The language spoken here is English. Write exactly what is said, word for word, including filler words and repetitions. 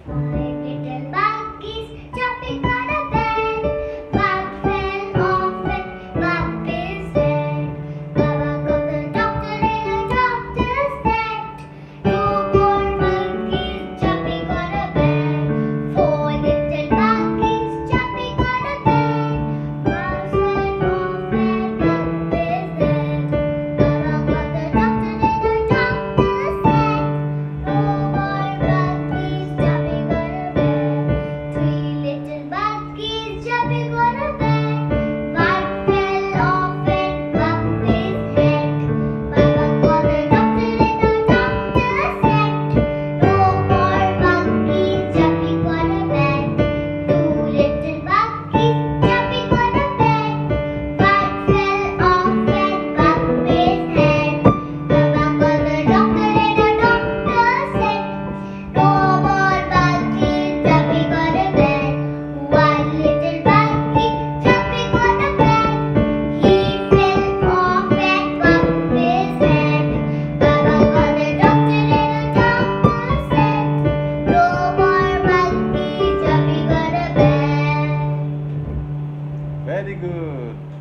Five little monkeys jumping on a bed. One fell off and bumped his head. Baba called the doctor and the doctor said, no more monkeys jumping on a bed. Four little monkeys jumping on a bed. One fell off and bumped his head. Baba called the doctor and the doctor said, no more monkeys jumping on a bed. Three little monkeys jumping on a bed. One fell off and bumped his head. Baba called the doctor and the doctor said, no more monkeys jumping on a bed. Two little monkeys jumping on a bed. One fell off and bumped his head. Baba called the doctor and the doctor said, no more monkeys jumping on a bed. One little monkey jumping on a bed. He fell off and bumped his head. Baba called the doctor and the doctor said, no more monkeys jumping on a bed. Very good.